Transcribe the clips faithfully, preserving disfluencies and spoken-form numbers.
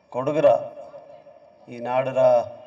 ಕೊಡಗರ ಈ ನಾಡರ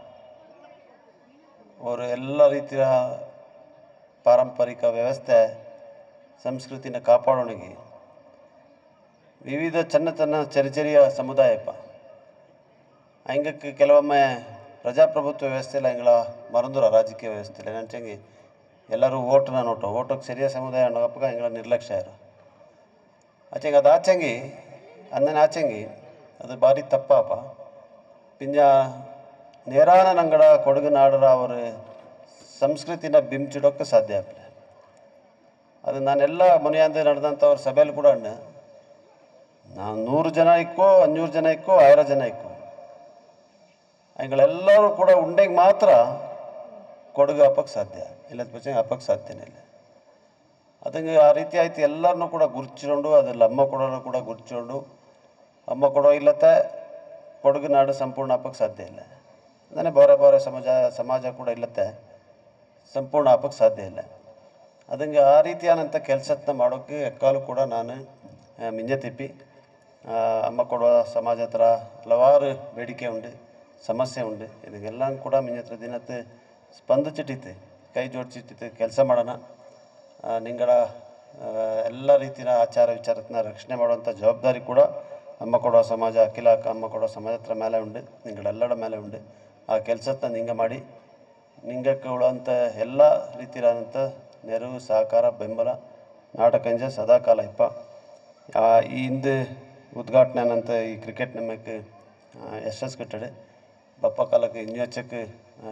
ಅವರು ಎಲ್ಲ ರೀತಿಯ ಪಾರಂಪರಿಕ ವ್ಯವಸ್ಥೆ ಸಂಸ್ಕೃತಿನ ಕಾಪಾಡೋಣಿಗೆ ವಿವಿಧ ಚೆನ್ನ ಚೆನ್ನ ಚರಿಚರಿಯ ಸಮುದಾಯಪ್ಪ ಹಂಗಕ್ಕೆ ಕೆಲವೊಮ್ಮೆ ಪ್ರಜಾಪ್ರಭುತ್ವ ವ್ಯವಸ್ಥೆಲ್ಲ ಹಿಂಗಳ ಮರಂದುರ ರಾಜಕೀಯ ವ್ಯವಸ್ಥೆಲ್ಲ ನಂಚಂಗಿ ಎಲ್ಲರೂ ಓಟನ್ನ ನೋಟು ಓಟಕ್ಕೆ ಸರಿಯಾದ ಸಮುದಾಯ ಅನ್ನೋಪ್ಪ ಹಿಂಗಳ ನಿರ್ಲಕ್ಷ್ಯ ಇರು ಆಚೆಂಗೆ ಅದು ಆಚಂಗಿ ಅಂದನೆ ಆಚಂಗಿ ಅದು ಭಾರಿ ತಪ್ಪಪ್ಪ ಪಿಂಜ ನೇರಾನ ನಂಗಡ ಕೊಡಗು ನಾಡರ ಅವರು ಸಂಸ್ಕೃತಿನ ಬಿಂಬಿಸಿಡೋಕ್ಕೆ ಸಾಧ್ಯ ಆಗ್ತದೆ ಅದು ನಾನೆಲ್ಲ ಮನೆಯಿಂದ ನಡೆದಂಥ ಅವ್ರ ಸಭೆಯಲ್ಲಿ ಕೂಡ ಅಣ್ಣ ನಾವು ನೂರು ಜನ ಇಕ್ಕೋ ಅഞ്ഞൂರು ಜನ ಇಕ್ಕೋ ಆಯಿರ ಜನ ಇಕ್ಕೋ ಅವುಗಳೆಲ್ಲರೂ ಕೂಡ ಉಂಡೆಗೆ ಮಾತ್ರ ಕೊಡಗು ಹಪ್ಪಕ್ಕೆ ಸಾಧ್ಯ ಇಲ್ಲದ ಪಕ್ಷ ಹಪ್ಪಕ್ಕೆ ಸಾಧ್ಯನೇ ಇಲ್ಲ ಅದಂಗೆ ಆ ರೀತಿ ಆಯ್ತು ಎಲ್ಲರನ್ನೂ ಕೂಡ ಗುರುತಿಸ್ಕೊಂಡು ಅದ್ರಲ್ಲಿ ಅಮ್ಮ ಕೊಡೋರು ಕೂಡ ಗುರುತಿಸ್ಕೊಂಡು ಅಮ್ಮ ಕೊಡೋ ಇಲ್ಲತ್ತೆ ಕೊಡಗು ನಾಡು ಸಂಪೂರ್ಣ ಹಪ್ಪಕ್ಕೆ ಸಾಧ್ಯ ಇಲ್ಲ ಅಂದರೆ ಬೇರೆ ಬೇರೆ ಸಮಾಜ ಸಮಾಜ ಕೂಡ ಇಲ್ಲತ್ತೆ ಸಂಪೂರ್ಣ ಹಪ್ಪಕ್ಕೆ ಸಾಧ್ಯ ಇಲ್ಲ ಅದಂಗೆ ಆ ರೀತಿಯಾದಂಥ ಕೆಲಸನ ಮಾಡೋಕ್ಕೆ ಎಕ್ಕಾಲು ಕೂಡ ನಾನು ಮಿಂಜೆ ತಿಪ್ಪಿ ಅಮ್ಮ ಕೊಡುವ ಸಮಾಜ ಹತ್ರ ಹಲವಾರು ಬೇಡಿಕೆ ಉಂಡು ಸಮಸ್ಯೆ ಉಂಡು ಇದಕ್ಕೆಲ್ಲ ಕೂಡ ಮಿಂಜ ಹತ್ರ ದಿನತ್ತು ಸ್ಪಂದಿಸಿಟ್ಟಿತ್ತು ಕೈ ಜೋಡಿಸಿಟ್ಟಿತ್ತು ಕೆಲಸ ಮಾಡೋಣ ನಿಂಗಳ ಎಲ್ಲ ರೀತಿಯ ಆಚಾರ ವಿಚಾರನ ರಕ್ಷಣೆ ಮಾಡುವಂಥ ಜವಾಬ್ದಾರಿ ಕೂಡ ಅಮ್ಮ ಕೊಡುವ ಸಮಾಜ ಅಖಿಲ ಅಮ್ಮ ಕೊಡುವ ಸಮಾಜ ಹತ್ರ ಮೇಲೆ ಉಂಡು ನಿಂಗಳೆಲ್ಲರ ಮೇಲೆ ಉಂಡು ಆ ಕೆಲಸನ ನಿಂಗೆ ಮಾಡಿ ನಿಂಗಕ್ಕೆ ಉಳುವಂಥ ಎಲ್ಲ ರೀತಿಯಾದಂಥ ನೆರವು ಸಹಕಾರ ಬೆಂಬಲ ನಾಟಕಂಜ ಸದಾಕಾಲ ಇಪ್ಪ ಈ ಹಿಂದೆ ಉದ್ಘಾಟನೆ ಅಂತ ಈ ಕ್ರಿಕೆಟ್ ನಮ್ಮಕ್ಕೆ ಯಶಸ್ ಕಟ್ಟಡೆ ಬಪ್ಪ ಕಾಲಕ್ಕೆ ಇನ್ನೊಚ್ಚಕ್ಕೆ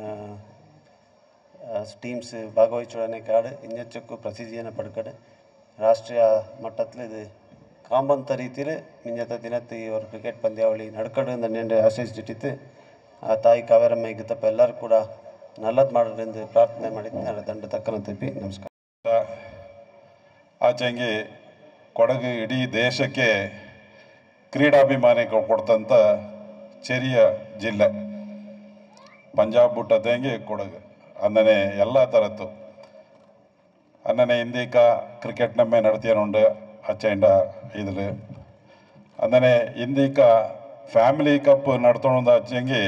ಟೀಮ್ಸ್ ಭಾಗವಹಿಸೋಡನೆ ಕಾಡು ಇನ್ನೊಚ್ಚಕ್ಕೂ ಪ್ರಸಿದ್ಧಿಯನ್ನು ಪಡ್ಕಡೆ ರಾಷ್ಟ್ರೀಯ ಮಟ್ಟದಲ್ಲಿ ಇದು ಕಾಂಬಂತ ರೀತಿಯಲ್ಲಿ ಮಿಂಜತ ದಿನತ್ತು ಈ ಅವರು ಕ್ರಿಕೆಟ್ ಪಂದ್ಯಾವಳಿ ನಡ್ಕಡು ನೆಂಡೆ ಆಶಯಿಸಿಟ್ಟಿತ್ತು ಆ ತಾಯಿ ಕಾವೇರಮ್ಮ ಗೀತಪ್ಪ ಎಲ್ಲರೂ ಕೂಡ ನಲ್ಲದು ಮಾಡೋದ್ರಿಂದ ಪ್ರಾರ್ಥನೆ ಮಾಡಿದ್ದು ದಂಡ ತಕ್ಕನ ತಪ್ಪಿ ನಮಸ್ಕಾರ ಆಚೆಂಗೆ ಕೊಡಗು ಇಡೀ ದೇಶಕ್ಕೆ ಕ್ರೀಡಾಭಿಮಾನಿ ಕೊಡ್ತಂಥ ಚೆರಿಯ ಜಿಲ್ಲೆ ಪಂಜಾಬ್ ಬಿಟ್ಟದಂಗೆ ಕೊಡಗು ಅನ್ನನೆ ಎಲ್ಲ ಥರದ್ದು ಅನ್ನನೆ ಇಂದೀಕ ಕ್ರಿಕೆಟ್ ನಮ್ಮೆ ನಡತಿಯನುಂಡು ಅಚ್ಚೆಂಡ ಇದ್ರ ಅನ್ನನೆ ಇಂದೀಕ ಫ್ಯಾಮಿಲಿ ಕಪ್ ನಡ್ತೊಂಡು ಅಚ್ಚಂಗಿ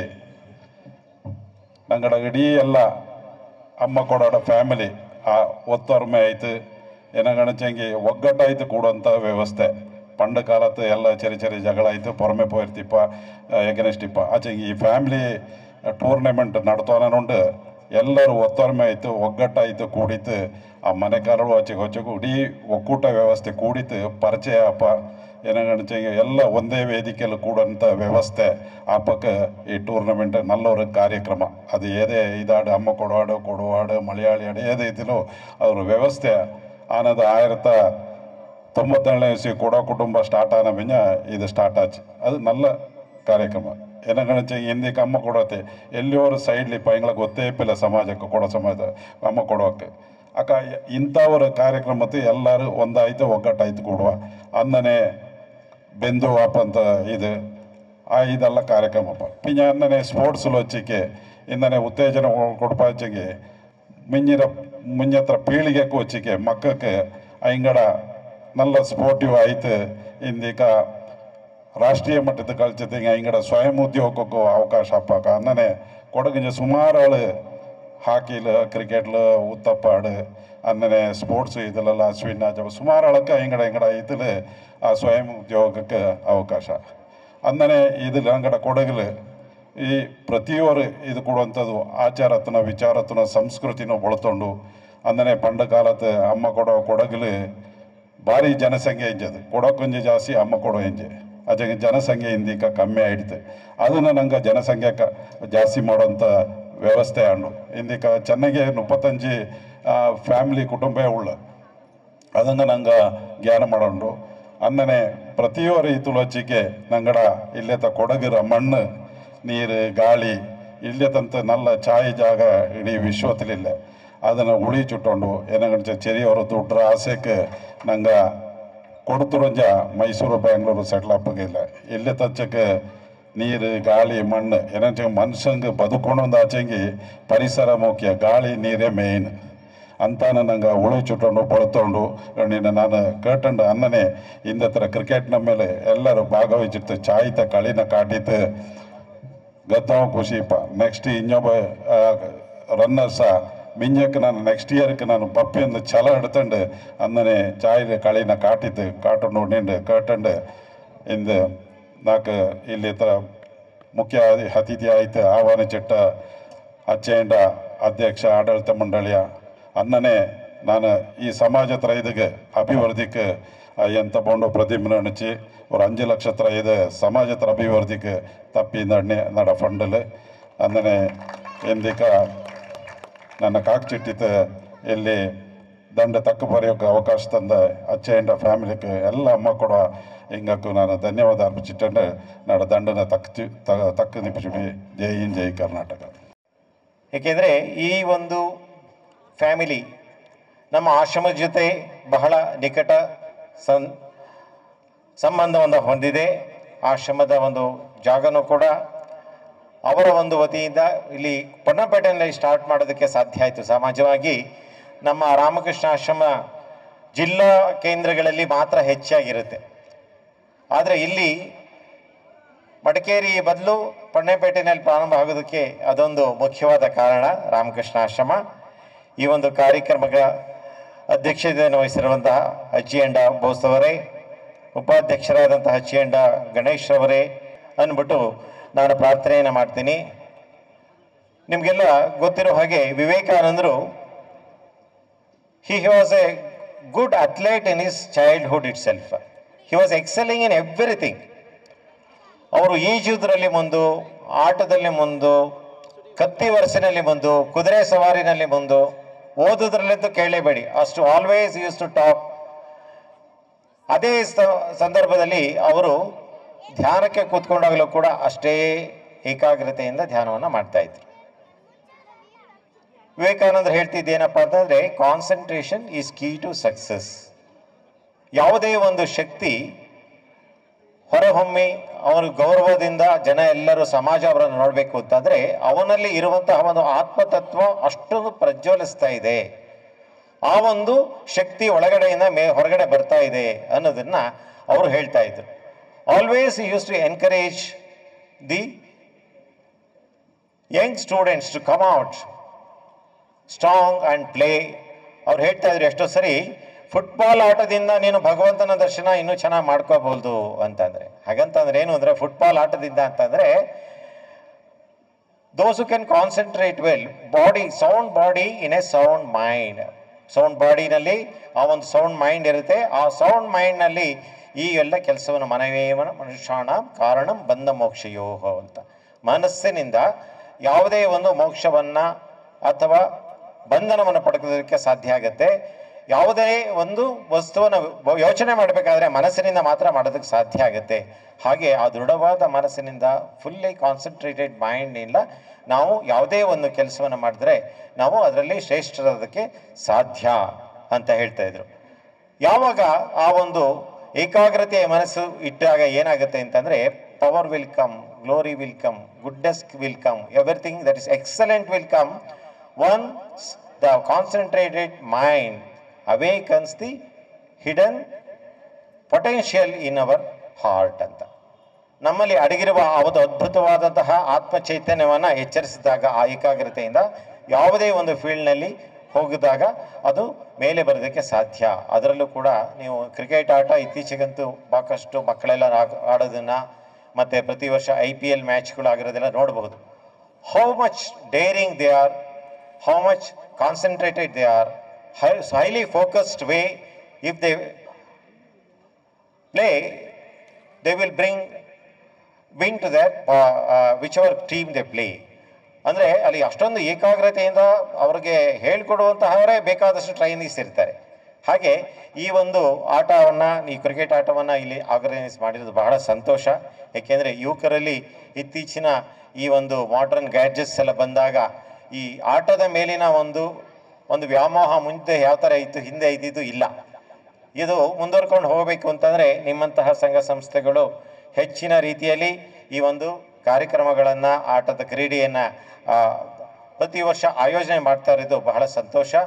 ನಂಗಡ ಇಡೀ ಎಲ್ಲ ಅಮ್ಮ ಕೊಡೋಡ ಫ್ಯಾಮಿಲಿ ಆ ಒತ್ತೊರ್ಮೆ ಆಯ್ತು ಏನಗಣಚಂಗಿ ಒಗ್ಗಟ್ಟಾಯ್ತು ಕೂಡುವಂಥ ವ್ಯವಸ್ಥೆ ಪಂಡ ಕಾಲತ್ತು ಎಲ್ಲ ಚರಿ ಚರಿ ಜಗಳ ಆಯಿತು ಪೊರಮೆ ಪೋಯಿರ್ತಿಪ್ಪ ಎಗನೆಸ್ಟಿಪ್ಪ ಆಚೆಂಗಿ ಈ ಫ್ಯಾಮಿಲಿ ಟೂರ್ನಮೆಂಟ್ ನಡ್ತೋನುಂಡು ಎಲ್ಲರೂ ಒತ್ತೊರ್ಮೆ ಆಯಿತು ಒಗ್ಗಟ್ಟಾಯಿತು ಕೂಡಿತು ಆ ಮನೆ ಕಾರಳು ಆಚೆಗೆ ಹೊಚ್ಚಗೂ ಇಡೀ ಒಕ್ಕೂಟ ವ್ಯವಸ್ಥೆ ಕೂಡಿತು ಪರಿಚಯ ಅಪ್ಪ ಏನಗಣಚಂಗಿ ಎಲ್ಲ ಒಂದೇ ವೇದಿಕೆಯಲ್ಲಿ ಕೂಡುವಂಥ ವ್ಯವಸ್ಥೆ ಆಪಕ್ಕೆ ಈ ಟೂರ್ನಮೆಂಟ್ ನಲ್ಲೊರು ಕಾರ್ಯಕ್ರಮ ಅದು ಏದೇ ಇದಾಡು ಅಮ್ಮ ಕೊಡುವಾಡು ಕೊಡುವಾಡು ಮಲಯಾಳಿ ಆಡು ಏದೇ ಇದ್ದಿಲ್ಲೋ ಅದ್ರ ವ್ಯವಸ್ಥೆ ಆನದು ಆಯಿರತ್ತ ತೊಂಬತ್ತೇಳನೇ ಇಸ್ವಿ ಕೊಡೋ ಕುಟುಂಬ ಸ್ಟಾರ್ಟ್ ಆನ ಮಿಂಜ ಇದು ಸ್ಟಾರ್ಟ್ ಆಚು ಅದು ನಲ್ಲ ಕಾರ್ಯಕ್ರಮ ಏನಗಣಚಂಗಿ ಹಿಂದಿಕ್ಕೆ ಅಮ್ಮ ಕೊಡೋತೆ ಎಲ್ಲಿಯವರು ಸೈಡ್ಲಿ ಪೈಂಗಳ ಗೊತ್ತೇ ಇಪ್ಪಿಲ್ಲ ಸಮಾಜಕ್ಕೆ ಕೊಡೋ ಸಮಾಜ ಅಮ್ಮ ಕೊಡೋಕ್ಕೆ ಅಕ್ಕ ಇಂಥವ್ರ ಕಾರ್ಯಕ್ರಮತ್ತು ಎಲ್ಲರೂ ಒಂದಾಯ್ತು ಒಗ್ಗಟ್ಟಾಯ್ತು ಕೊಡುವ ಅನ್ನನೇ ಬೆಂದು ಆಪಂತ ಇದು ಆ ಇದೆಲ್ಲ ಕಾರ್ಯಕ್ರಮಪ್ಪ ಪಿಂಜ ಅನ್ನನೇ ಸ್ಪೋರ್ಟ್ಸ್ಲು ಹಚ್ಚಿಕೆ ಇಂದನೇ ಉತ್ತೇಜನ ಕೊಡ್ಪಾಚಿಗೆ ಮಿಂಜಿನ ಮುಂಜತ್ರ ಪೀಳಿಗೆಕ್ಕೂ ಹಚ್ಚಿಕೆ ಮಕ್ಕಕ್ಕೆ ಹಿಂಗಡ ನಲ್ಲ ಸ್ಪೋರ್ಟಿವ್ ಆಯ್ತು ಇಂದಿಕ ರಾಷ್ಟ್ರೀಯ ಮಟ್ಟದ ಕಲ್ಚತಿಗೆ ಹಿಂಗಡ ಸ್ವಯಂ ಉದ್ಯೋಗಕ್ಕೂ ಅವಕಾಶ ಅಪ್ಪಾಕ ಅನ್ನನೇ ಕೊಡಗಿನ ಸುಮಾರು ಆಳು ಹಾಕಿಲು ಕ್ರಿಕೆಟ್ಲು ಉತ್ತಪ್ಪಾಡು ಅನ್ನನೆ ಸ್ಪೋರ್ಟ್ಸ್ ಇದೆಲ್ಲ ಅಶ್ವಿನ್ ಜಪ ಸುಮಾರು ಆಳಕ್ಕೆ ಹಿಂಗಡ ಹಿಂಗಡ ಇದಿಲ್ ಆ ಸ್ವಯಂ ಉದ್ಯೋಗಕ್ಕೆ ಅವಕಾಶ ಅನ್ನನೆ ಇದು ಅಂಗಡ ಕೊಡಗಲು ಈ ಪ್ರತಿಯೊರು ಇದು ಕೊಡುವಂಥದ್ದು ಆಚಾರತ್ನ ವಿಚಾರತ್ನ ಸಂಸ್ಕೃತಿನೂ ಬಳತೊಂಡು ಅನ್ನನೆ ಪಂಡ ಕಾಲത്ത് ಅಮ್ಮ ಕೊಡೋ ಕೊಡಗಲು ಭಾರಿ ಜನಸಂಖ್ಯೆ ಇಂಜದು ಕೊಡೋಕೊಂಜಿ ಜಾಸ್ತಿ ಅಮ್ಮ ಕೊಡೋ ಇಂಜೆ ಅಜಗೆ ಜನಸಂಖ್ಯೆ ಇಂದಿಕ ಕಮ್ಮಿ ಆಯ್ತು ಅದನ್ನು ನಂಗೆ ಜನಸಂಖ್ಯೆ ಕ ಜಾಸ್ತಿ ಮಾಡೋಂಥ ವ್ಯವಸ್ಥೆ ಅಂಡು ಇಂದಿಕ ಚೆನ್ನಾಗಿ ಮುಪ್ಪತ್ತಂಜಿ ಫ್ಯಾಮಿಲಿ ಕುಟುಂಬ ಉಳ್ಳ ಅದನ್ನು ನಂಗೆ ಜ್ಞಾನ ಮಾಡೋಂಡು ಅನ್ನನೆ ಪ್ರತಿಯೊರು ಈ ತುಳಚಿಕೆ ನಂಗಡ ಇಲ್ಲೆತ ಕೊಡಗಿರ ಮಣ್ಣು ನೀರು ಗಾಳಿ ಇಲ್ಲೆತಂತ ನಲ್ಲ ಛಾಯಿ ಜಾಗ ಇಡೀ ವಿಶ್ವದಲ್ಲಿಲ್ಲ ಅದನ್ನು ಉಳಿ ಚುಟ್ಟೊಂಡು ಏನಂತ ಚೆರಿಯವರು ದುಡ್ರ ಆಸೆಗೆ ನಂಗೆ ಕೊಡ್ತುರಂಜ ಮೈಸೂರು ಬೆಂಗಳೂರು ಸೆಟ್ಲ್ ಅಪ್ಪಗಿಲ್ಲ ಇಲ್ಲೇ ತಚ್ಚಕ್ಕೆ ನೀರು ಗಾಳಿ ಮಣ್ಣು ಏನಂತ ಮನುಷ್ಯಂಗೆ ಬದುಕೊಂಡು ಆಚೆಂಗಿ ಪರಿಸರ ಮುಖ್ಯ ಗಾಳಿ ನೀರೇ ಮೇಯ್ನ್ ಅಂತಾನೆ ನಂಗೆ ಉಳಿ ಚುಟ್ಟೊಂಡು ಪೊಳ್ತೊಂಡು ನೀನು ನಾನು ಕೇಟಂಡು ಅನ್ನನೇ ಇಂದತ್ರ ಕ್ರಿಕೆಟ್ನ ಮೇಲೆ ಎಲ್ಲರೂ ಭಾಗವಹಿಸಿತ್ತು ಚಾಯ್ತ ಕಳಿನ ಕಾಟಿತ್ತು ಗತ್ತಾವ ಖುಷಿಪ್ಪ ನೆಕ್ಸ್ಟ್ ಇನ್ನೊಬ್ಬ ರನ್ನರ್ಸ ಮಿಂಜಕ್ಕೆ ನಾನು ನೆಕ್ಸ್ಟ್ ಇಯರ್ಗೆ ನಾನು ಪಪ್ಪಿಯಿಂದ ಛಲ ಹಿಡ್ತಂಡು ಅಂದನೆ ಚಾಯ್ದ ಕಳಿನ ಕಾಟಿತ್ತು ಕಾಟು ನೋಡಿಂಡು ಕೇಟಂಡು ಇಂದು ನಾಲ್ಕು ಇಲ್ಲಿ ತರ ಮುಖ್ಯ ಅತಿಥಿ ಆಯ್ತು ಆಹ್ವಾನಿಸಿಟ್ಟ ಅಚ್ಚೇಂಡ ಅಧ್ಯಕ್ಷ ಆಡಳಿತ ಮಂಡಳಿಯ ಅನ್ನನೇ ನಾನು ಈ ಸಮಾಜ ತರ ಇದಕ್ಕೆ ಅಭಿವೃದ್ಧಿಗೆ ಎಂತ ಬಂಡು ಪ್ರತಿಮೆ ಅಣಿಸಿ ஒரு அஞ்சு லட்சத்துல இது சமாஜத்திர அபிவிருத்திக்கு தப்பி நட நட ஃபண்டில் ಅಂದನೆ ಎಂದಿಕ ನನ್ನ ಕಾಕ್ಚಿಟ್ಟಿತ್ತು ಇಲ್ಲಿ ದಂಡ ತಕ್ಕ ಬರೆಯೋಕೆ ಅವಕಾಶ ತಂದ ಅಚ್ಚೆಂಡ ಫ್ಯಾಮಿಲಿಗೆ ಎಲ್ಲ ಅಮ್ಮ ಕೂಡ ಹಿಂಗಕ್ಕೂ ನಾನು ಧನ್ಯವಾದ ಅರ್ಪಿಸಿಟ್ಟಂಡು ನಡ ದಂಡನ ತಕ್ಕ ತಕ್ಕ ನಿಪ್ಪಿಸಿಡಿ ಜೈ ಹಿಂದ್ ಜೈ ಕರ್ನಾಟಕ. ಏಕೆಂದರೆ ಈ ಒಂದು ಫ್ಯಾಮಿಲಿ ನಮ್ಮ ಆಶ್ರಮದ ಜೊತೆ ಬಹಳ ನಿಕಟ ಸಂ ಸಂಬಂಧವನ್ನು ಹೊಂದಿದೆ. ಆಶ್ರಮದ ಒಂದು ಜಾಗನೂ ಕೂಡ ಅವರ ಒಂದು ವತಿಯಿಂದ ಇಲ್ಲಿ ಪೊನ್ನಪೇಟೆಯಲ್ಲಿ ಸ್ಟಾರ್ಟ್ ಮಾಡೋದಕ್ಕೆ ಸಾಧ್ಯ ಆಯಿತು. ಸಮಾಜವಾಗಿ ನಮ್ಮ ರಾಮಕೃಷ್ಣ ಆಶ್ರಮ ಜಿಲ್ಲಾ ಕೇಂದ್ರಗಳಲ್ಲಿ ಮಾತ್ರ ಹೆಚ್ಚಾಗಿರುತ್ತೆ. ಆದರೆ ಇಲ್ಲಿ ಮಡಿಕೇರಿ ಬದಲು ಪೊನ್ನಪೇಟೆಯಲ್ಲಿ ಪ್ರಾರಂಭ ಆಗೋದಕ್ಕೆ ಅದೊಂದು ಮುಖ್ಯವಾದ ಕಾರಣ. ರಾಮಕೃಷ್ಣ ಆಶ್ರಮ ಈ ಒಂದು ಕಾರ್ಯಕ್ರಮದ ಅಧ್ಯಕ್ಷತೆಯನ್ನು ವಹಿಸಿರುವಂತಹ ಅಜ್ಜಿಯಂಡ ಬೋಸ್ ಅವರೇ, ಉಪಾಧ್ಯಕ್ಷರಾದಂತಹ ಅಜ್ಜಿಯಂಡ ಗಣೇಶ್ ಅವರೇ ಅಂದ್ಬಿಟ್ಟು ನಾನು ಪ್ರಾರ್ಥನೆಯನ್ನು ಮಾಡ್ತೀನಿ. ನಿಮಗೆಲ್ಲ ಗೊತ್ತಿರೋ ಹಾಗೆ ವಿವೇಕಾನಂದರು he was a good athlete in his childhood itself. He was excelling in everything. ಅವರು ಈಜುವುದರಲ್ಲಿ ಮುಂದು, ಆಟದಲ್ಲಿ ಮುಂದು, ಕತ್ತಿ ವರ್ಷನಲ್ಲಿ ಮುಂದು, ಕುದುರೆ ಸವಾರಿನಲ್ಲಿ ಮುಂದು, ಓದೋದ್ರಲ್ಲಂತೂ ಕೇಳಲೇಬೇಡಿ, ಅಷ್ಟು ಆಲ್ವೇಸ್ ಯೂಸ್ ಟು ಟಾಕ್. ಅದೇ ಸಂದರ್ಭದಲ್ಲಿ ಅವರು ಧ್ಯಾನಕ್ಕೆ ಕೂತ್ಕೊಂಡಾಗಲೂ ಕೂಡ ಅಷ್ಟೇ ಏಕಾಗ್ರತೆಯಿಂದ ಧ್ಯಾನವನ್ನು ಮಾಡ್ತಾ ಇದ್ರು. ವಿವೇಕಾನಂದರು ಹೇಳ್ತಿದ್ದೇನಪ್ಪ ಅಂತಂದರೆ concentration is key to success. ಯಾವುದೇ ಒಂದು ಶಕ್ತಿ ಹೊರಹೊಮ್ಮಿ ಅವನು ಗೌರವದಿಂದ ಜನ ಎಲ್ಲರೂ ಸಮಾಜ ಅವರನ್ನು ನೋಡಬೇಕು ಅಂತಂದರೆ ಅವನಲ್ಲಿ ಇರುವಂತಹ ಒಂದು ಆತ್ಮತತ್ವ ಅಷ್ಟೊಂದು ಪ್ರಜ್ವಲಿಸ್ತಾ ಇದೆ, ಆ ಒಂದು ಶಕ್ತಿ ಒಳಗಡೆಯಿಂದ ಮೇ ಹೊರಗಡೆ ಬರ್ತಾ ಇದೆ ಅನ್ನೋದನ್ನ ಅವರು ಹೇಳ್ತಾ ಇದ್ರು. Always use to encourage the young students to come out strong and play. ಅವ್ರು ಹೇಳ್ತಾ ಇದ್ರು ಎಷ್ಟೋ ಸರಿ ಫುಟ್ಬಾಲ್ ಆಟದಿಂದ ನೀನು ಭಗವಂತನ ದರ್ಶನ ಇನ್ನೂ ಚೆನ್ನಾಗಿ ಮಾಡ್ಕೋಬಹುದು ಅಂತಂದರೆ. ಹಾಗಂತಂದ್ರೆ ಏನು ಅಂದರೆ ಫುಟ್ಬಾಲ್ ಆಟದಿಂದ ಅಂತಂದರೆ those who can concentrate well, body sound body in a sound mind. Sound ಬಾಡಿನಲ್ಲಿ ಆ ಒಂದು ಸೌಂಡ್ ಮೈಂಡ್ ಇರುತ್ತೆ. ಆ ಸೌಂಡ್ ಮೈಂಡ್ನಲ್ಲಿ ಈ ಎಲ್ಲ ಕೆಲಸವನ್ನು ಮನವೇವನ ಮನುಷ್ಯಾಣ ಕಾರಣಂ ಬಂಧ ಮೋಕ್ಷಯೋಹ ಅಂತ, ಮನಸ್ಸಿನಿಂದ ಯಾವುದೇ ಒಂದು ಮೋಕ್ಷವನ್ನು ಅಥವಾ ಬಂಧನವನ್ನು ಪಡೆಯೋದಕ್ಕೆ ಸಾಧ್ಯ ಆಗುತ್ತೆ. ಯಾವುದೇ ಒಂದು ವಸ್ತುವನ್ನು ಯೋಚನೆ ಮಾಡಬೇಕಾದ್ರೆ ಮನಸ್ಸಿನಿಂದ ಮಾತ್ರ ಮಾಡೋದಕ್ಕೆ ಸಾಧ್ಯ ಆಗುತ್ತೆ. ಹಾಗೆ ಆ ದೃಢವಾದ ಮನಸ್ಸಿನಿಂದ ಫುಲ್ಲಿ ಕಾನ್ಸಂಟ್ರೇಟೆಡ್ ಮೈಂಡ್ನಿಂದ ನಾವು ಯಾವುದೇ ಒಂದು ಕೆಲಸವನ್ನು ಮಾಡಿದ್ರೆ ನಾವು ಅದರಲ್ಲಿ ಶ್ರೇಷ್ಠರಾದಕ್ಕೆ ಸಾಧ್ಯ ಅಂತ ಹೇಳ್ತಾ ಇದ್ರು. ಯಾವಾಗ ಆ ಒಂದು ಏಕಾಗ್ರತೆಯ ಮನಸ್ಸು ಇಟ್ಟಾಗ ಏನಾಗುತ್ತೆ ಅಂತಂದರೆ power will come, glory will come, goodness will come, everything that is excellent will come. Once the concentrated mind awakens the hidden potential in our heart ಅಂತ, ನಮ್ಮಲ್ಲಿ ಅಡಗಿರುವ ಒಂದು ಅದ್ಭುತವಾದಂತಹ ಆತ್ಮ ಚೈತನ್ಯವನ್ನು ಎಚ್ಚರಿಸಿದಾಗ ಆ ಏಕಾಗ್ರತೆಯಿಂದ ಯಾವುದೇ ಒಂದು ಫೀಲ್ಡ್ನಲ್ಲಿ ಹೋಗಿದಾಗ ಅದು ಮೇಲೆ ಬರೋದಕ್ಕೆ ಸಾಧ್ಯ. ಅದರಲ್ಲೂ ಕೂಡ ನೀವು ಕ್ರಿಕೆಟ್ ಆಟ ಇತ್ತೀಚೆಗಂತೂ ಸಾಕಷ್ಟು ಮಕ್ಕಳೆಲ್ಲ ಆಡೋದನ್ನು ಮತ್ತು ಪ್ರತಿ ವರ್ಷ ಐ ಪಿ ಎಲ್ ಮ್ಯಾಚ್ಗಳು ಆಗಿರೋದೆಲ್ಲ ನೋಡಬಹುದು. How much daring they are, how much concentrated they are, highly focused way. If they play, they will bring win to that uh, uh, whichever team they play. ಅಂದರೆ ಅಲ್ಲಿ ಅಷ್ಟೊಂದು ಏಕಾಗ್ರತೆಯಿಂದ ಅವ್ರಿಗೆ ಹೇಳ್ಕೊಡುವಂತಹವರೇ ಬೇಕಾದಷ್ಟು trainees ಇರ್ತಾರೆ. ಹಾಗೆ ಈ ಒಂದು ಆಟವನ್ನು, ಈ ಕ್ರಿಕೆಟ್ ಆಟವನ್ನು ಇಲ್ಲಿ ಆರ್ಗನೈಸ್ ಮಾಡಿರೋದು ಬಹಳ ಸಂತೋಷ. ಏಕೆಂದರೆ ಯುವಕರಲ್ಲಿ ಇತ್ತೀಚಿನ ಈ ಒಂದು ಮಾಡರ್ನ್ ಗ್ಯಾಡ್ಜೆಟ್ಸ್ ಎಲ್ಲ ಬಂದಾಗ ಈ ಆಟದ ಮೇಲಿನ ಒಂದು ಒಂದು ವ್ಯಾಮೋಹ ಮುಂದೆ ಯಾವ ಥರ ಇತ್ತು ಹಿಂದೆ ಇದ್ದಿದ್ದು ಇಲ್ಲ. ಇದು ಮುಂದುವರ್ಕೊಂಡು ಹೋಗಬೇಕು ಅಂತಂದರೆ ನಿಮ್ಮಂತಹ ಸಂಘ ಸಂಸ್ಥೆಗಳು ಹೆಚ್ಚಿನ ರೀತಿಯಲ್ಲಿ ಈ ಒಂದು ಕಾರ್ಯಕ್ರಮಗಳನ್ನು, ಆಟದ ಕ್ರೀಡೆಯನ್ನು ಪ್ರತಿ ವರ್ಷ ಆಯೋಜನೆ ಮಾಡ್ತಾ ಇರೋದು ಬಹಳ ಸಂತೋಷ.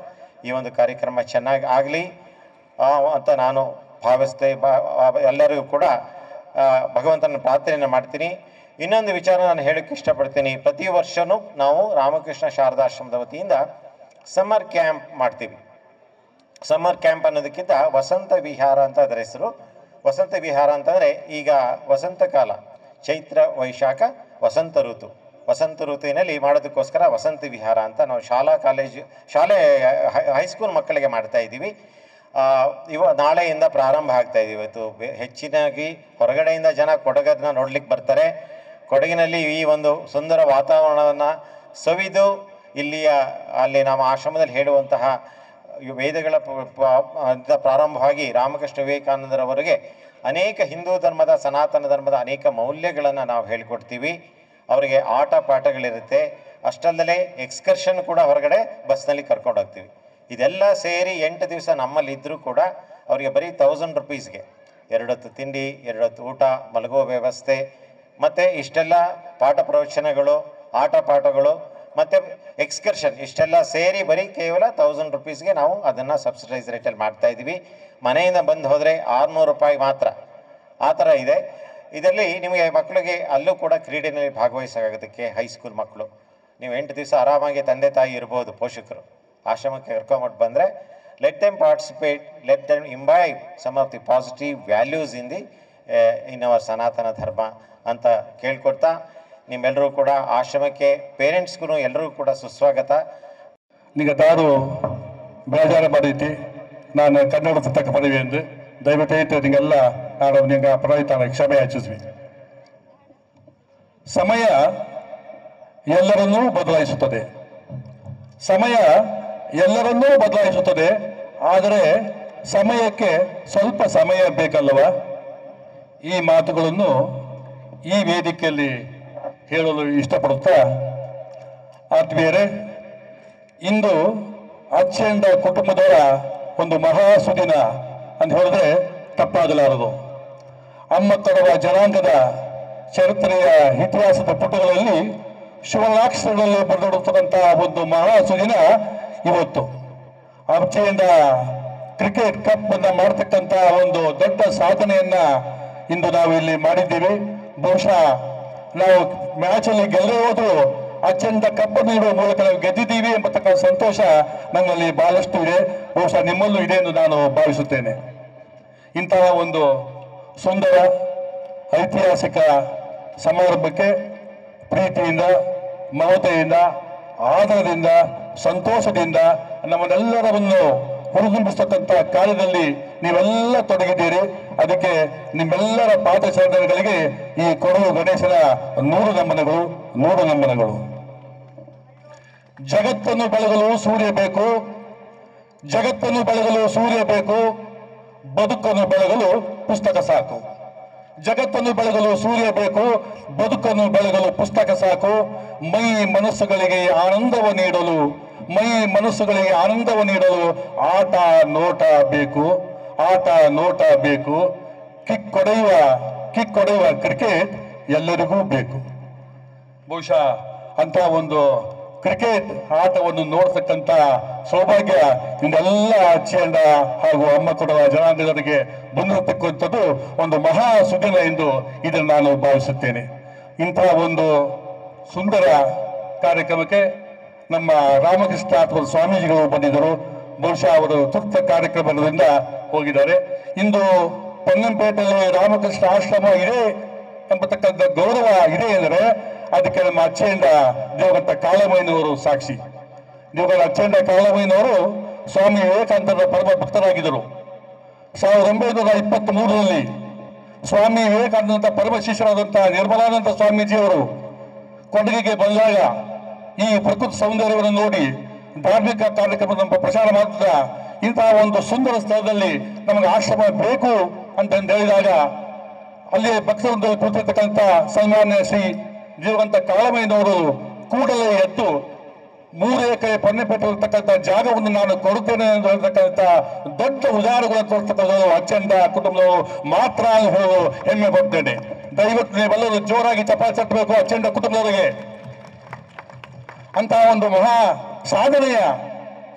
ಈ ಒಂದು ಕಾರ್ಯಕ್ರಮ ಚೆನ್ನಾಗಿ ಆಗಲಿ ಅಂತ ನಾನು ಭಾವಿಸ್ತೆ. ಬಾ ಎಲ್ಲರಿಗೂ ಕೂಡ ಭಗವಂತನ ಪ್ರಾರ್ಥನೆಯನ್ನು ಮಾಡ್ತೀನಿ. ಇನ್ನೊಂದು ವಿಚಾರ ನಾನು ಹೇಳೋಕ್ಕೆ ಇಷ್ಟಪಡ್ತೀನಿ. ಪ್ರತಿ ವರ್ಷವೂ ನಾವು ರಾಮಕೃಷ್ಣ ಶಾರದಾಶ್ರಮದ ವತಿಯಿಂದ ಸಮ್ಮರ್ ಕ್ಯಾಂಪ್ ಮಾಡ್ತೀವಿ. ಸಮ್ಮರ್ ಕ್ಯಾಂಪ್ ಅನ್ನೋದಕ್ಕಿಂತ ವಸಂತ ವಿಹಾರ ಅಂತ ಅದರ ಹೆಸರು. ವಸಂತ ವಿಹಾರ ಅಂತಂದರೆ ಈಗ ವಸಂತ ಕಾಲ, ಚೈತ್ರ ವೈಶಾಖ ವಸಂತ ಋತು. ವಸಂತ ಋತುವಿನಲ್ಲಿ ಮಾಡೋದಕ್ಕೋಸ್ಕರ ವಸಂತ ವಿಹಾರ ಅಂತ ನಾವು ಶಾಲಾ ಕಾಲೇಜು ಶಾಲೆ ಹೈಸ್ಕೂಲ್ ಮಕ್ಕಳಿಗೆ ಮಾಡ್ತಾ ಇದ್ದೀವಿ. ಇವ ನಾಳೆಯಿಂದ ಪ್ರಾರಂಭ ಆಗ್ತಾ ಇದ್ದೀವಿ. ಇವತ್ತು ಹೆಚ್ಚಿನಾಗಿ ಹೊರಗಡೆಯಿಂದ ಜನ ಕೊಡಗನ್ನ ನೋಡ್ಲಿಕ್ಕೆ ಬರ್ತಾರೆ. ಕೊಡಗಿನಲ್ಲಿ ಈ ಒಂದು ಸುಂದರ ವಾತಾವರಣವನ್ನು ಸವಿದು ಇಲ್ಲಿಯ ಅಲ್ಲಿ ನಮ್ಮ ಆಶ್ರಮದಲ್ಲಿ ಹೇಳುವಂತಹ ವೇದಗಳ ಪ್ರಾರಂಭವಾಗಿ ರಾಮಕೃಷ್ಣ ವಿವೇಕಾನಂದರವರೆಗೆ ಅನೇಕ ಹಿಂದೂ ಧರ್ಮದ ಸನಾತನ ಧರ್ಮದ ಅನೇಕ ಮೌಲ್ಯಗಳನ್ನು ನಾವು ಹೇಳಿಕೊಡ್ತೀವಿ. ಅವರಿಗೆ ಆಟ ಪಾಠಗಳಿರುತ್ತೆ. ಅಷ್ಟಲ್ಲದೆ ಎಕ್ಸ್ಕರ್ಷನ್ ಕೂಡ ಹೊರಗಡೆ ಬಸ್ನಲ್ಲಿ ಕರ್ಕೊಂಡು ಹೋಗ್ತೀವಿ. ಇದೆಲ್ಲ ಸೇರಿ ಎಂಟು ದಿವಸ ನಮ್ಮಲ್ಲಿದ್ದರೂ ಕೂಡ ಅವರಿಗೆ ಬರೀ ತೌಸಂಡ್ ರುಪೀಸ್ಗೆ ಎರಡು ಹೊತ್ತು ತಿಂಡಿ, ಎರಡು ಹೊತ್ತು ಊಟ, ಮಲಗುವ ವ್ಯವಸ್ಥೆ ಮತ್ತು ಇಷ್ಟೆಲ್ಲ ಪಾಠ ಪ್ರವಚನಗಳು, ಆಟ ಪಾಠಗಳು ಮತ್ತು ಎಕ್ಸ್ಕರ್ಷನ್ ಇಷ್ಟೆಲ್ಲ ಸೇರಿ ಬರೀ ಕೇವಲ ತೌಸಂಡ್ ರುಪೀಸ್ಗೆ ನಾವು ಅದನ್ನು ಸಬ್ಸಿಡೈಸ್ ರೇಟಲ್ಲಿ ಮಾಡ್ತಾಯಿದ್ದೀವಿ. ಮನೆಯಿಂದ ಬಂದು ಹೋದರೆ ಆರುನೂರು ರೂಪಾಯಿ ಮಾತ್ರ, ಆ ಥರ ಇದೆ. ಇದರಲ್ಲಿ ನಿಮಗೆ ಮಕ್ಕಳಿಗೆ ಅಲ್ಲೂ ಕೂಡ ಕ್ರೀಡೆಯಲ್ಲಿ ಭಾಗವಹಿಸೋದಕ್ಕೆ ಹೈಸ್ಕೂಲ್ ಮಕ್ಕಳು ನೀವು ಎಂಟು ದಿವಸ ಆರಾಮಾಗಿ ತಂದೆ ತಾಯಿ ಇರ್ಬೋದು. ಪೋಷಕರು ಆಶ್ರಮಕ್ಕೆ ಕರ್ಕೊಂಬಿಟ್ಟು ಬಂದರೆ let them participate, let them imbibe some of the positive values in the in our Sanatana Dharma ಅಂತ ಕೇಳ್ಕೊಡ್ತಾ, ನಿಮ್ಮೆಲ್ಲರೂ ಕೂಡ ಆಶ್ರಮಕ್ಕೆ ಪೇರೆಂಟ್ಸ್ಗೂ ಎಲ್ಲರಿಗೂ ಕೂಡ ಸುಸ್ವಾಗತ. ನಿಮಗೆ ತಾನು ಬೇಜಾರು ಮಾಡೈತಿ ನಾನು ಕನ್ನಡ ಪುಸ್ತಕ ಪದವಿ ಎಂದು ದಯವಿಟ್ಟು ನಿಮಗೆಲ್ಲ ನಾನು ನಿಮಗೆ ಪರವಾಗಿ ಕ್ಷಮೆ ಯಾಚಿಸ್ವಿ. ಸಮಯ ಎಲ್ಲರನ್ನೂ ಬದಲಾಯಿಸುತ್ತದೆ. ಸಮಯ ಎಲ್ಲರನ್ನೂ ಬದಲಾಯಿಸುತ್ತದೆ. ಆದರೆ ಸಮಯಕ್ಕೆ ಸ್ವಲ್ಪ ಸಮಯ ಬೇಕಲ್ಲವ? ಈ ಮಾತುಗಳನ್ನು ಈ ವೇದಿಕೆಯಲ್ಲಿ ಹೇಳಲು ಇಷ್ಟಪಡುತ್ತಾ, ಆತ್ಮೀಯರೇ, ಇಂದು ಅಚ್ಚಂಡ ಕುಟುಂಬದವರ ಒಂದು ಮಹಾ ಸುದಿನ ಅಂತ ಹೇಳಿದ್ರೆ ತಪ್ಪಾಗಲಾರದು. ಅಮ್ಮ ಕೊಡುವ ಜನಾಂಗದ ಚರಿತ್ರೆಯ ಇತಿಹಾಸದ ಪುಟಗಳಲ್ಲಿ ಶಿವನಾಕ್ಷರಗಳಲ್ಲಿ ಬರೆದಿಡುತ್ತಿರುವಂತಹ ಒಂದು ಮಹಾ ಸುದಿನ ಇವತ್ತು. ಅಚ್ಚಂಡ ಕ್ರಿಕೆಟ್ ಕಪ್ ಅನ್ನ ಮಾಡತಕ್ಕಂತ ಒಂದು ದೊಡ್ಡ ಸಾಧನೆಯನ್ನ ಇಂದು ನಾವು ಇಲ್ಲಿ ಮಾಡಿದ್ದೀವಿ. ಬಹುಶಃ ನಾವು ಮ್ಯಾಚ್ ಅಲ್ಲಿ ಗೆಲ್ಲದೆ ಹೋದ್ರು ಅಚ್ಚಂದ ಕಪ್ ನೀಡುವ ಮೂಲಕ ನಾವು ಗೆದ್ದಿದ್ದೀವಿ ಎಂಬತಕ್ಕಂಥ ಸಂತೋಷ ನನ್ನಲ್ಲಿ ಬಹಳಷ್ಟು ಇದೆ. ಬಹುಶಃ ನಿಮ್ಮಲ್ಲೂ ಇದೆ ಎಂದು ನಾನು ಭಾವಿಸುತ್ತೇನೆ. ಇಂತಹ ಒಂದು ಸುಂದರ ಐತಿಹಾಸಿಕ ಸಮಾರಂಭಕ್ಕೆ ಪ್ರೀತಿಯಿಂದ, ಮಮತೆಯಿಂದ, ಆದರದಿಂದ, ಸಂತೋಷದಿಂದ ನಮ್ಮನ್ನೆಲ್ಲರನ್ನು ಹುರಿದುಂಬಿಸ್ತಕ್ಕಂಥ ಕಾರ್ಯದಲ್ಲಿ ನೀವೆಲ್ಲ ತೊಡಗಿದ್ದೀರಿ. ಅದಕ್ಕೆ ನಿಮ್ಮೆಲ್ಲರ ಪಾದಚರಣೆಗಳಿಗೆ ಈ ಕೊಡಗು ಗಣೇಶನ ನೂರು ನಮನಗಳು, ನೂರು ನಮನಗಳು. ಜಗತ್ತನ್ನು ಬೆಳಗಲು ಸೂರ್ಯ ಬೇಕು, ಜಗತ್ತನ್ನು ಬೆಳಗಲು ಸೂರ್ಯ ಬೇಕು, ಬದುಕನ್ನು ಬೆಳಗಲು ಪುಸ್ತಕ ಸಾಕು. ಜಗತ್ತನ್ನು ಬೆಳಗಲು ಸೂರ್ಯ ಬೇಕು, ಬದುಕನ್ನು ಬೆಳಗಲು ಪುಸ್ತಕ ಸಾಕು. ಮೈ ಮನಸ್ಸುಗಳಿಗೆ ಆನಂದವ ನೀಡಲು ಮೈ ಮನಸ್ಸುಗಳಿಗೆ ಆನಂದವ ನೀಡಲು ಆಟ ನೋಟ ಬೇಕು, ಆಟ ನೋಟ ಬೇಕು. ಕಿಕ್ ಹೊಡೆಯುವ ಕಿಕ್ ಹೊಡೆಯುವ ಕ್ರಿಕೆಟ್ ಎಲ್ಲರಿಗೂ ಬೇಕು. ಬಹುಶಃ ಅಂತ ಒಂದು ಕ್ರಿಕೆಟ್ ಆಟವನ್ನು ನೋಡ್ತಕ್ಕಂಥ ಸೌಭಾಗ್ಯ ಇಂದೆಲ್ಲ ಅಚ್ಚಂಡ ಹಾಗೂ ಅಮ್ಮ ಕೊಡುವ ಜನಾಂಗದವರಿಗೆ ಬಂದಿರತಕ್ಕಂಥದ್ದು ಒಂದು ಮಹಾ ಸುದಿನ ಎಂದು ಇದನ್ನು ನಾನು ಭಾವಿಸುತ್ತೇನೆ. ಇಂತಹ ಒಂದು ಸುಂದರ ಕಾರ್ಯಕ್ರಮಕ್ಕೆ ನಮ್ಮ ರಾಮಕೃಷ್ಣ ಅಥವಾ ಸ್ವಾಮೀಜಿಗಳು ಬಂದಿದ್ದರು. ಬಹುಶಃ ಅವರು ತುರ್ತ ಕಾರ್ಯಕ್ರಮದಿಂದ ಹೋಗಿದ್ದಾರೆ. ಇಂದು ಪೊನ್ನಂಪೇಟೆಯಲ್ಲಿ ರಾಮಕೃಷ್ಣ ಆಶ್ರಮ ಇದೆ ಎಂಬತಕ್ಕಂಥ ಗೌರವ ಇದೆ ಎಂದರೆ ಅದಕ್ಕೆ ನಮ್ಮ ಅಚ್ಚಂಡ ದೇವಗಂಟ ಕಾಳಮಯ್ಯನವರು ಸಾಕ್ಷಿ. ದೇವಗಂಟ ಅಚ್ಚಂಡ ಕಾಳಮಯ್ಯನವರು ಸ್ವಾಮಿ ವಿವೇಕಾನಂದರ ಪರಮ ಭಕ್ತರಾಗಿದ್ದರು. ಸಾವಿರದ ಒಂಬೈನೂರ ಇಪ್ಪತ್ತ್ ಮೂರರಲ್ಲಿ ಸ್ವಾಮಿ ವಿವೇಕಾನಂದ ಪರಮ ಶಿಷ್ಯರಾದಂತಹ ನಿರ್ಮಲಾನಂದ ಸ್ವಾಮೀಜಿಯವರು ಕೊಡಗಿಗೆ ಬಂದಾಗ ಈ ಪ್ರಕೃತಿ ಸೌಂದರ್ಯವನ್ನು ನೋಡಿ ಧಾರ್ಮಿಕ ಕಾರ್ಯಕ್ರಮ ಪ್ರಚಾರ ಮಾಡುತ್ತಾ ಇಂತಹ ಒಂದು ಸುಂದರ ಸ್ಥಳದಲ್ಲಿ ನಮಗೆ ಆಶ್ರಮ ಬೇಕು ಅಂತ ಹೇಳಿದಾಗ ಅಲ್ಲಿ ಭಕ್ತರೊಂದಿಗೆ ಕೂತಿರ್ತಕ್ಕಂಥ ಸನ್ಮಾನ್ಯ ಶ್ರೀ ಜೀವಂತ ಕಾಳಮಯ್ಯನವರು ಕೂಡಲೇ ಎದ್ದು ಮೂರು ಎಕರೆ ಪೊನ್ನೆಪೇಟೆ ಇರತಕ್ಕಂಥ ಜಾಗವನ್ನು ನಾನು ಕೊಡುತ್ತೇನೆ ಎಂದು ಹೇಳ್ತಕ್ಕಂಥ ದೊಡ್ಡ ಉದಾಹರಣೆಗಳನ್ನು ತೋರಿಸ್ತಕ್ಕಂಥದ್ದು ಅಚ್ಚಂಡ ಕುಟುಂಬದವರು ಮಾತ್ರ ಹೇಳಲು ಹೆಮ್ಮೆ ಪಡ್ತೇನೆ. ದಯವಿಟ್ಟು ನೀವೆಲ್ಲರೂ ಜೋರಾಗಿ ಚಪ್ಪಾಳೆ ತಟ್ಟಬೇಕು ಅಚ್ಚಂಡ ಕುಟುಂಬದವರಿಗೆ. ಅಂತಹ ಒಂದು ಮಹಾ ಸಾಧನೆಯ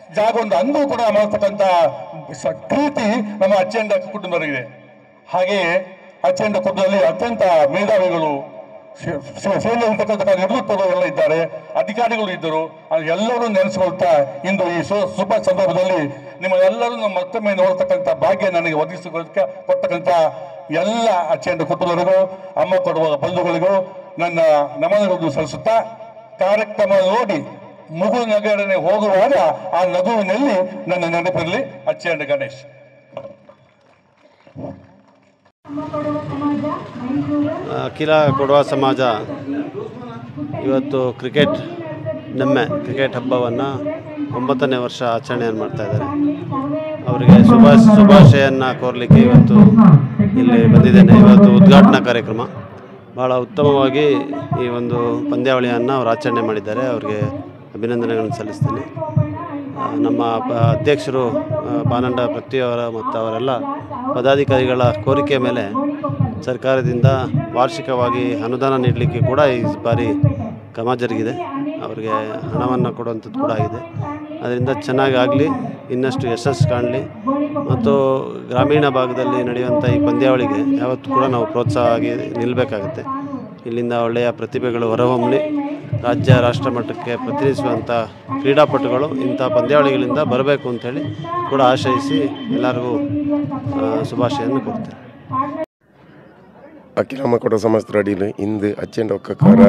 ಜಾಗವನ್ನು ಅಂದು ಕೂಡ ಮಾಡ್ತಕ್ಕಂಥ ಪ್ರೀತಿ ನಮ್ಮ ಅಚ್ಚಂಡ ಕುಟುಂಬದವರಿಗಿದೆ. ಹಾಗೆಯೇ ಅಚ್ಚಂಡ ಕುಟುಂಬದಲ್ಲಿ ಅತ್ಯಂತ ಮೇಧಾವಿಗಳು, ಸೇನೆಯಲ್ಲಿರ್ತಕ್ಕಂಥ ನಿವೃತ್ತರು ಎಲ್ಲ ಇದ್ದಾರೆ, ಅಧಿಕಾರಿಗಳು ಇದ್ದರು. ಎಲ್ಲರೂ ನೆನೆಸ್ಕೊಳ್ತಾ ಇಂದು ಈ ಶುಭ ಸಂದರ್ಭದಲ್ಲಿ ನಿಮ್ಮೆಲ್ಲರನ್ನು ಮತ್ತೊಮ್ಮೆ ನೋಡ್ತಕ್ಕಂಥ ಭಾಗ್ಯ ನನಗೆ ಒದಗಿಸಿಕೊಳ್ಳಕ್ಕೆ ಕೊಡ್ತಕ್ಕಂಥ ಎಲ್ಲ ಅಚ್ಚಂಡ ಕುಟುಂಬದವರಿಗೂ, ಅಮ್ಮ ಕೊಡುವ ಬಂಧುಗಳಿಗೂ ನನ್ನ ನಮನಗಳನ್ನು ಸಲ್ಲಿಸುತ್ತಾ, ಕಾರ್ಯಕ್ರಮ ನೋಡಿ ಮುಗು ನಗರನೆ ಹೋಗುವಾಗ ಆ ನಗುವಿನಲ್ಲಿ ನನ್ನ ನೆನಪಿರಲಿ. ಅಚ್ಚಂಡ ಗಣೇಶ್. ಅಖಿಲ ಕೊಡವ ಸಮಾಜ ಇವತ್ತು ಕ್ರಿಕೆಟ್ ನೆಮ್ಮೆ ಕ್ರಿಕೆಟ್ ಹಬ್ಬವನ್ನು ಒಂಬತ್ತನೇ ವರ್ಷ ಆಚರಣೆಯನ್ನು ಮಾಡ್ತಾಯಿದ್ದಾರೆ. ಅವರಿಗೆ ಶುಭಾಶ ಶುಭಾಶಯನ್ನು ಕೋರಲಿಕ್ಕೆ ಇವತ್ತು ಇಲ್ಲಿ ಬಂದಿದ್ದೇನೆ. ಇವತ್ತು ಉದ್ಘಾಟನಾ ಕಾರ್ಯಕ್ರಮ ಭಾಳ ಉತ್ತಮವಾಗಿ ಈ ಒಂದು ಪಂದ್ಯಾವಳಿಯನ್ನು ಅವರು ಆಚರಣೆ ಮಾಡಿದ್ದಾರೆ. ಅವರಿಗೆ ಅಭಿನಂದನೆಗಳನ್ನು ಸಲ್ಲಿಸ್ತೇನೆ. ನಮ್ಮ ಅಧ್ಯಕ್ಷರು ಬಾನಂಡ ಪೃಥ್ವಿಯವರ ಮತ್ತು ಅವರೆಲ್ಲ ಪದಾಧಿಕಾರಿಗಳ ಕೋರಿಕೆ ಮೇಲೆ ಸರ್ಕಾರದಿಂದ ವಾರ್ಷಿಕವಾಗಿ ಅನುದಾನ ನೀಡಲಿಕ್ಕೆ ಕೂಡ ಈ ಬಾರಿ ಕ್ರಮ ಜರುಗಿದೆ. ಅವರಿಗೆ ಹಣವನ್ನು ಕೊಡುವಂಥದ್ದು ಕೂಡ ಆಗಿದೆ. ಅದರಿಂದ ಚೆನ್ನಾಗಿ ಆಗಲಿ, ಇನ್ನಷ್ಟು ಯಶಸ್ಸು ಕಾಣಲಿ ಮತ್ತು ಗ್ರಾಮೀಣ ಭಾಗದಲ್ಲಿ ನಡೆಯುವಂಥ ಈ ಪಂದ್ಯಾವಳಿಗೆ ಯಾವತ್ತೂ ಕೂಡ ನಾವು ಪ್ರೋತ್ಸಾಹ ಆಗಿ ನಿಲ್ಲಬೇಕಾಗುತ್ತೆ. ಇಲ್ಲಿಂದ ಒಳ್ಳೆಯ ಪ್ರತಿಭೆಗಳು ಹೊರಹೊಮ್ಮಲಿ, ರಾಜ್ಯ ರಾಷ್ಟ್ರ ಮಟ್ಟಕ್ಕೆ ಪ್ರತಿನಿಧಿಸುವಂಥ ಕ್ರೀಡಾಪಟುಗಳು ಇಂಥ ಪಂದ್ಯಾವಳಿಗಳಿಂದ ಬರಬೇಕು ಅಂಥೇಳಿ ಕೂಡ ಆಶಯಿಸಿ ಎಲ್ಲರಿಗೂ ಶುಭಾಶಯನ್ನು ಕೊಡ್ತೇನೆ. ಅಖಿಲ ಅಮ್ಮ ಕೊಡವ ಸಮಾಜದ ಅಡಿಯಲ್ಲಿ ಇಂದು ಅಚ್ಚಂಡ ಒಕ್ಕಕಾರ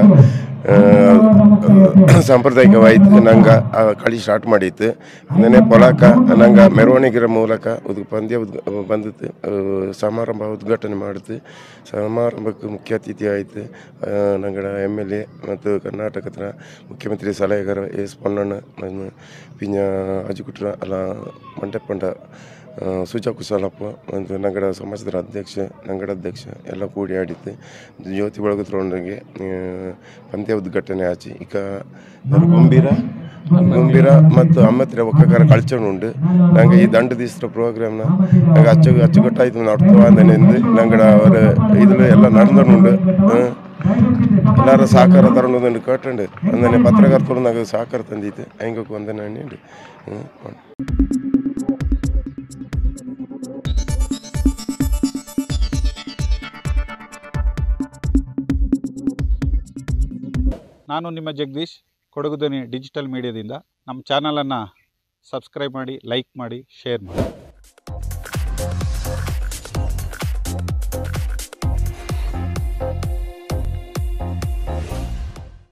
ಸಾಂಪ್ರದಾಯಿಕವಾಯಿತು ನಂಗೆ ಕಳಿ ಸ್ಟಾರ್ಟ್ ಮಾಡಿತ್ತು. ನೆನೆ ಪೊಲಕ ನಂಗೆ ಮೆರವಣಿಗೆ ಮೂಲಕ ಉದ್ ಪಂದ್ಯ ಉದ್ ಬಂದಿತ್ತು. ಸಮಾರಂಭ ಉದ್ಘಾಟನೆ ಮಾಡಿತು. ಸಮಾರಂಭಕ್ಕೆ ಮುಖ್ಯ ಅತಿಥಿ ಆಯಿತು ನಂಗಡ ಎಮ್ ಎಲ್ ಎ ಮತ್ತು ಕರ್ನಾಟಕದ ಮುಖ್ಯಮಂತ್ರಿ ಸಲಹೆಗಾರ ಎಸ್ ಪೊನ್ನಣ್ಣ ಪಿಂಜ ಅಜುಕುಟ್ರ ಅಲ್ಲ ಮಂಟೆಪ್ಪಂಡ ಸುಜಾ ಕುಶಲಪ್ಪ ಮತ್ತು ನಂಗಡ ಸಮಾಜದ ಅಧ್ಯಕ್ಷ ನಂಗಡ ಅಧ್ಯಕ್ಷ ಎಲ್ಲ ಕೂಡಿ ಆಡಿತ್ತು. ಜ್ಯೋತಿ ಬೆಳಗುತ್ತೊಂದಿಗೆ ಪಂದ್ಯ ಉದ್ಘಾಟನೆ ಆಚೆ ಈಗ ಗುಂಬೀರ ಗುಂಬೀರ ಮತ್ತು ಅಮ್ಮತ್ತಿರ ಒಕ್ಕಕಾರ ಕಳ್ಚೊಂಡು ನಂಗೆ ಈ ದಂಡ ದಿವಸದ ಪ್ರೋಗ್ರಾಮ್ನ ನಂಗೆ ಅಚ್ಚು ಅಚ್ಚುಕಟ್ಟಾಯ್ತು ನಡ್ತವ ಅಂದನೆಂದು ನಂಗಡ ಅವರ ಇதில் ಎಲ್ಲ ನಡೆದುಂಡು ಎಲ್ಲರ ಸಹಕಾರ ತಗೊಂಡು ಕೇಟಂಡು ಅಂದನೆ ಪತ್ರಕರ್ತರು ನಂಗೆ ಸಹಕಾರ ತಂದಿತ್ತು. ಹಂಗೆ ವಂದನೆ ಹಣ್ಣಿ ಹ್ಞೂ ನಾನು ನಿಮ್ಮ ಜಗದೀಶ್, ಕೊಡಗು ಧ್ವನಿ ಡಿಜಿಟಲ್ ಮೀಡಿಯಾದಿಂದ. ನಮ್ಮ ಚಾನಲನ್ನು ಸಬ್ಸ್ಕ್ರೈಬ್ ಮಾಡಿ, ಲೈಕ್ ಮಾಡಿ, ಶೇರ್ ಮಾಡಿ.